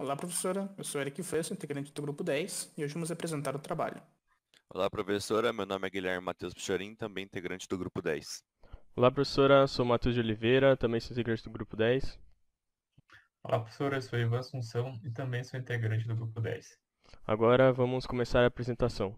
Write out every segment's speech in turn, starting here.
Olá, professora. Eu sou Eric Fresso, integrante do Grupo 10, e hoje vamos apresentar o trabalho. Olá, professora. Meu nome é Guilherme Matheus Pichorim, também integrante do Grupo 10. Olá, professora. Sou Matheus de Oliveira, também sou integrante do Grupo 10. Olá, professora. Eu sou Ivan Assunção e também sou integrante do Grupo 10. Agora vamos começar a apresentação.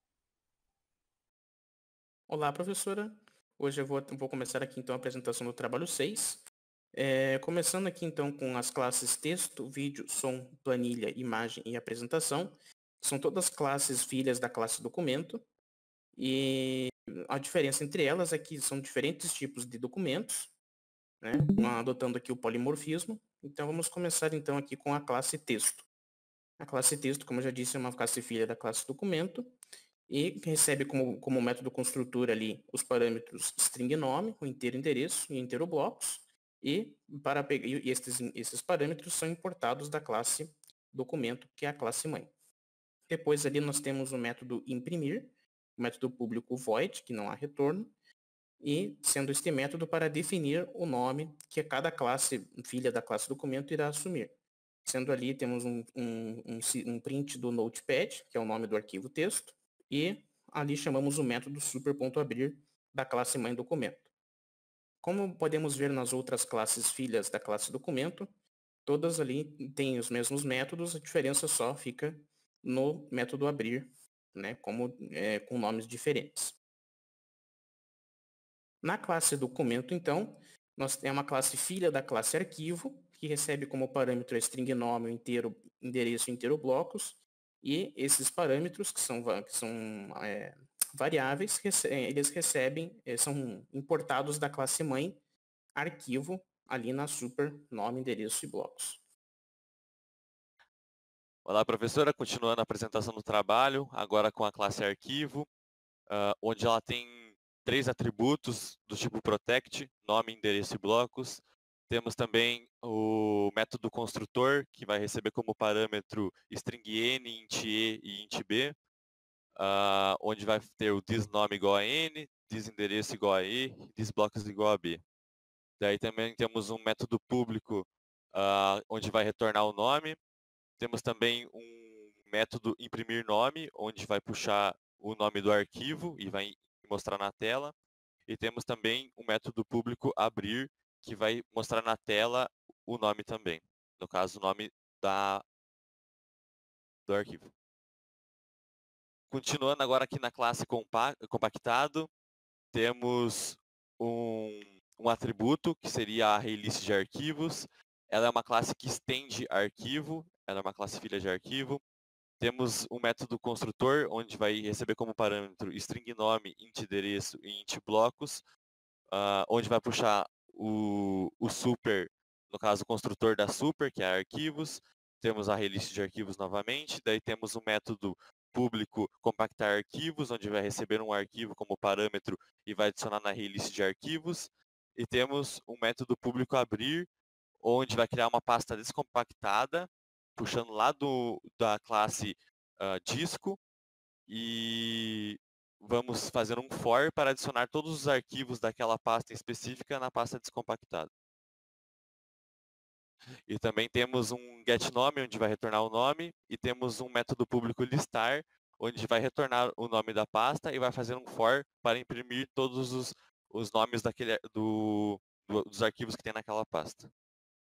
Olá, professora. Hoje eu vou começar aqui então a apresentação do trabalho 6. Começando aqui então com as classes texto, vídeo, som, planilha, imagem e apresentação. São todas classes filhas da classe documento. E a diferença entre elas é que são diferentes tipos de documentos, né? Adotando aqui o polimorfismo. Então vamos começar então aqui com a classe texto. A classe texto, como eu já disse, é uma classe filha da classe documento e recebe como método construtor ali os parâmetros string nome, o inteiro endereço e inteiro blocos, e esses parâmetros são importados da classe documento, que é a classe mãe. Depois ali nós temos o método imprimir, o método público void, que não há retorno, e sendo este método para definir o nome que cada classe filha da classe documento irá assumir. Sendo ali, temos um print do notepad, que é o nome do arquivo texto, e ali chamamos o método super.abrir da classe mãe documento. Como podemos ver nas outras classes filhas da classe documento, todas ali têm os mesmos métodos, a diferença só fica no método abrir, né, com nomes diferentes. Na classe documento, então, nós temos uma classe filha da classe arquivo, que recebe como parâmetro a string nome, o inteiro endereço e inteiro blocos, e esses parâmetros, que são variáveis, são importados da classe mãe arquivo, ali na super nome, endereço e blocos. Olá, professora. Continuando a apresentação do trabalho, agora com a classe arquivo, onde ela tem 3 atributos do tipo protect, nome, endereço e blocos. Temos também o método construtor, que vai receber como parâmetro string n, int e e int b, onde vai ter o thisNome igual a n, thisEndereço igual a e, thisBlocos igual a b. Daí também temos um método público, onde vai retornar o nome. Temos também um método imprimir nome, onde vai puxar o nome do arquivo e vai mostrar na tela. E temos também um método público abrir, que vai mostrar na tela o nome também. No caso, o nome do arquivo. Continuando agora aqui na classe compactado, temos um atributo, que seria a arraylist de arquivos. Ela é uma classe que estende arquivo, ela é uma classe filha de arquivo. Temos um método construtor, onde vai receber como parâmetro string nome, int endereço e int blocos, onde vai puxar o super, no caso o construtor da super, que é arquivos. Temos a arraylist de arquivos novamente, daí temos um método público compactar arquivos, onde vai receber um arquivo como parâmetro e vai adicionar na arraylist de arquivos. E temos um método público abrir, onde vai criar uma pasta descompactada, puxando lá da classe disco, e vamos fazer um for para adicionar todos os arquivos daquela pasta específica na pasta descompactada. E também temos um getNome, onde vai retornar o nome, e temos um método público listar, onde vai retornar o nome da pasta e vai fazer um for para imprimir todos os nomes dos arquivos que tem naquela pasta.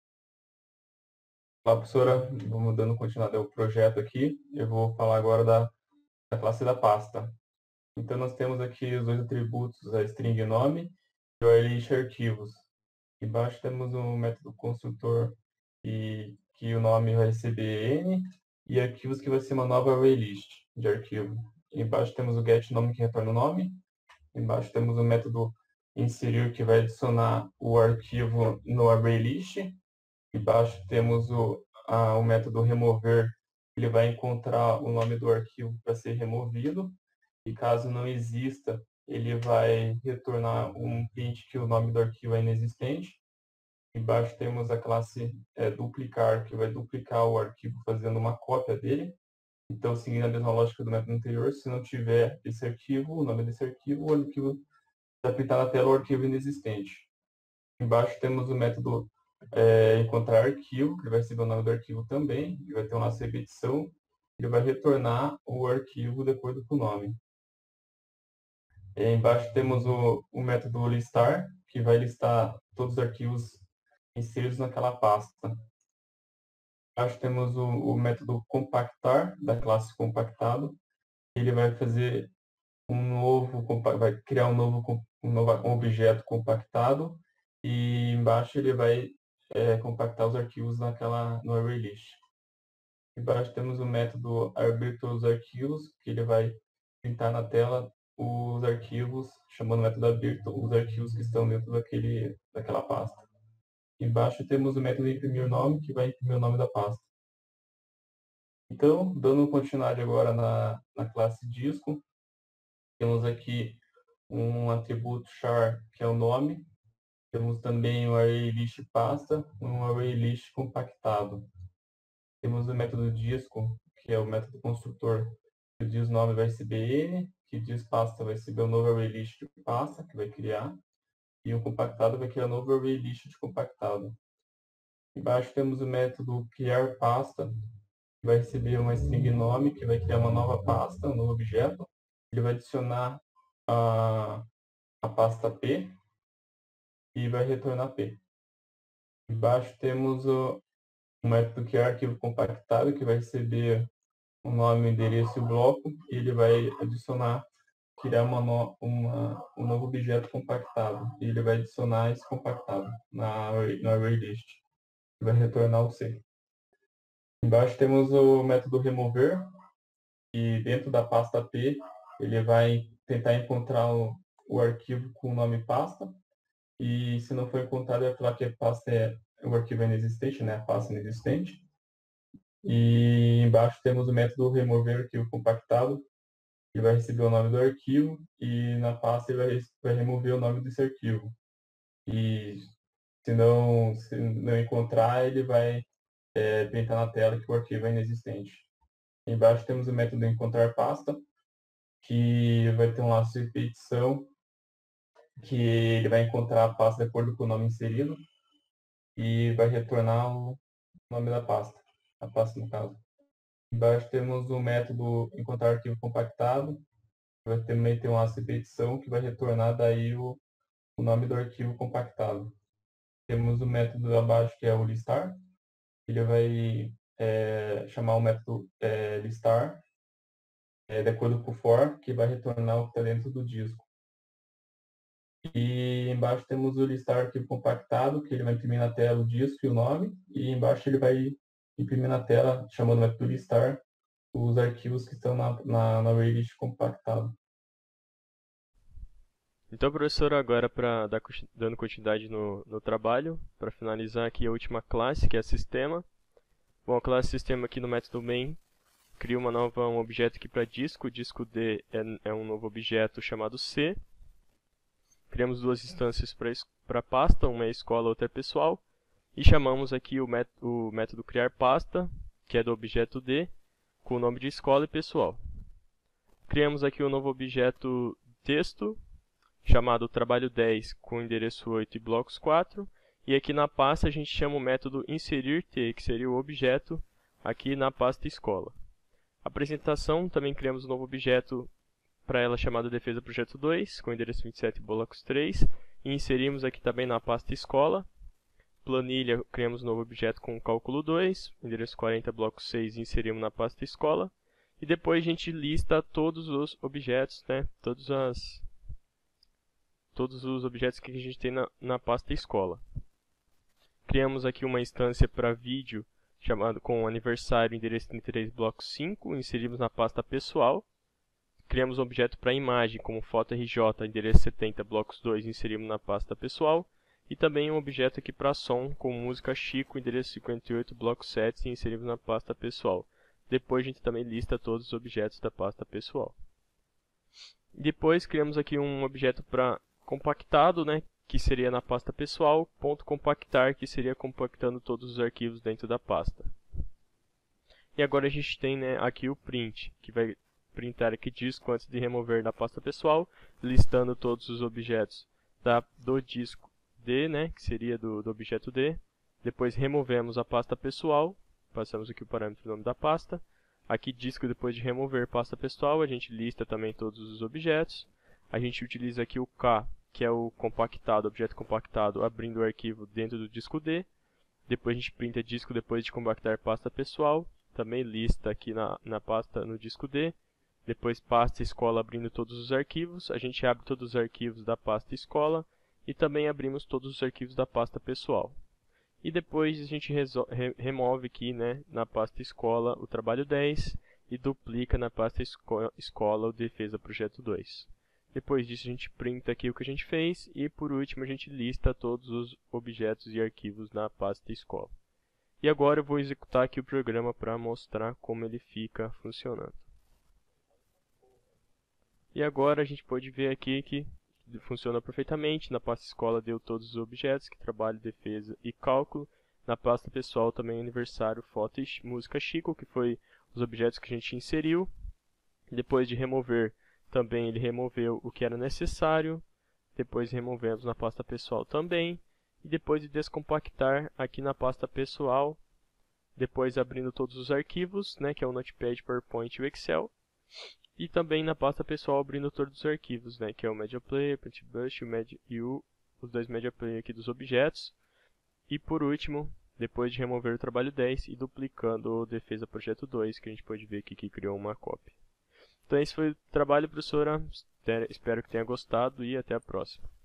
Olá, professora. Vamos dando continuidade ao projeto aqui. Eu vou falar agora da classe da pasta. Então, nós temos aqui os dois atributos, a string nome e o arraylist arquivos. Embaixo temos um método construtor que o nome vai receber n e arquivos que vai ser uma nova arraylist de arquivo. Embaixo temos o getNome que retorna o nome. Embaixo temos o método inserir que vai adicionar o arquivo no arraylist. Embaixo temos o método remover, ele vai encontrar o nome do arquivo para ser removido. E caso não exista, ele vai retornar um print que o nome do arquivo é inexistente. Embaixo temos a classe duplicar, que vai duplicar o arquivo fazendo uma cópia dele. Então, seguindo a mesma lógica do método anterior, se não tiver esse arquivo, o nome desse arquivo, o arquivo vai pintar na tela o arquivo inexistente. Embaixo temos o método encontrar arquivo, que ele vai receber o nome do arquivo também, ele vai ter um laço de repetição, ele vai retornar o arquivo de acordo com o nome. Embaixo temos o método listar, que vai listar todos os arquivos inseridos naquela pasta. Embaixo temos o método compactar, da classe compactado. Ele vai fazer vai criar um objeto compactado e embaixo ele vai compactar os arquivos no ArrayList. Embaixo temos o método abrir todos os arquivos, que ele vai printar na tela os arquivos, chamando o método abrir os arquivos que estão dentro daquela pasta. Embaixo temos o método imprimir nome, que vai imprimir o nome da pasta. Então, dando continuidade agora na classe disco, temos aqui um atributo char, que é o nome. Temos também o ArrayList pasta, um ArrayList compactado. Temos o método disco, que é o método construtor, que diz nome vai receber ele, que diz pasta vai receber o novo ArrayList de pasta, que vai criar, e o compactado vai criar o novo ArrayList de compactado. Embaixo temos o método criar pasta, que vai receber uma string nome, que vai criar uma nova pasta, um novo objeto. Ele vai adicionar a pasta P e vai retornar P. Embaixo temos o método criar arquivo compactado, que vai receber o nome, o endereço e o bloco, e ele vai criar um novo objeto compactado. E ele vai adicionar esse compactado no ArrayList. Vai retornar o C. Embaixo temos o método remover, e dentro da pasta P, ele vai tentar encontrar o arquivo com o nome pasta, e se não for encontrado, ele vai falar que a pasta o arquivo é inexistente, né? A pasta é inexistente. E embaixo temos o método remover arquivo compactado, que vai receber o nome do arquivo, e na pasta ele vai remover o nome desse arquivo. E se não encontrar, ele vai printar na tela que o arquivo é inexistente. Embaixo temos o método encontrar pasta, que vai ter um laço de repetição, que ele vai encontrar a pasta de acordo com o nome inserido e vai retornar o nome da pasta, a pasta no caso. Embaixo temos o método encontrar arquivo compactado, que vai também ter um laço de repetição, que vai retornar daí o nome do arquivo compactado. Temos o método abaixo, que é o listar. Ele vai chamar o método listar de acordo com o for, que vai retornar o que está dentro do disco. E embaixo temos o listar arquivo compactado, que ele vai imprimir na tela o disco e o nome. E embaixo ele vai imprimir na tela, chamando o método listar, os arquivos que estão no ArrayList compactado. Então, professor, agora dando continuidade no trabalho, para finalizar aqui a última classe, que é sistema. Bom, a classe sistema aqui no método main cria um objeto aqui para disco. O disco D é um novo objeto chamado C. Criamos duas instâncias para pasta, uma é escola, outra é pessoal. E chamamos aqui o método criar pasta, que é do objeto D, com o nome de escola e pessoal. Criamos aqui um novo objeto texto, chamado trabalho 10, com endereço 8 e blocos 4. E aqui na pasta a gente chama o método inserir T, que seria o objeto aqui na pasta escola. Apresentação, também criamos um novo objeto para ela chamado defesa projeto 2, com endereço 27 e blocos 3. E inserimos aqui também na pasta escola. Planilha, criamos um novo objeto com cálculo 2, endereço 40, bloco 6, e inserimos na pasta escola. E depois a gente lista todos os objetos, né? Todos os objetos que a gente tem na pasta escola. Criamos aqui uma instância para vídeo chamado com aniversário, endereço 33, bloco 5, inserimos na pasta pessoal. Criamos um objeto para imagem como foto RJ, endereço 70, blocos 2, inserimos na pasta pessoal. E também um objeto aqui para som com música Chico, endereço 58, bloco 7, e inserimos na pasta pessoal. Depois a gente também lista todos os objetos da pasta pessoal. Depois criamos aqui um objeto para compactado, né, que seria na pasta pessoal, ponto compactar, que seria compactando todos os arquivos dentro da pasta. E agora a gente tem, né, aqui o print, que vai printar aqui disco antes de remover da pasta pessoal, listando todos os objetos do disco D, né, que seria do objeto D, Depois removemos a pasta pessoal, passamos aqui o parâmetro do nome da pasta. Aqui disco, depois de remover pasta pessoal, a gente lista também todos os objetos. A gente utiliza aqui o K, que é o compactado, objeto compactado, abrindo o arquivo dentro do disco D. Depois a gente printa disco depois de compactar pasta pessoal, também lista aqui na pasta no disco D. Depois pasta escola abrindo todos os arquivos, a gente abre todos os arquivos da pasta escola e também abrimos todos os arquivos da pasta pessoal. E depois a gente remove aqui, né, na pasta escola o trabalho 10 e duplica na pasta escola o defesa projeto 2. Depois disso a gente printa aqui o que a gente fez e por último a gente lista todos os objetos e arquivos na pasta escola. E agora eu vou executar aqui o programa para mostrar como ele fica funcionando. E agora a gente pode ver aqui que funciona perfeitamente. Na pasta escola deu todos os objetos, que trabalho, defesa e cálculo. Na pasta pessoal também aniversário, foto e música Chico, que foi os objetos que a gente inseriu. Depois de remover, também ele removeu o que era necessário. Depois removemos na pasta pessoal também. E depois de descompactar aqui na pasta pessoal, depois abrindo todos os arquivos, né, que é o Notepad, PowerPoint e o Excel. E também na pasta pessoal abrindo todos os arquivos, né, que é o Media Player, Printbus e os dois Media Player aqui dos objetos. E por último, depois de remover o trabalho 10 e duplicando o defesa projeto 2, que a gente pode ver aqui que criou uma cópia. Então esse foi o trabalho, professora. Espero que tenha gostado e até a próxima.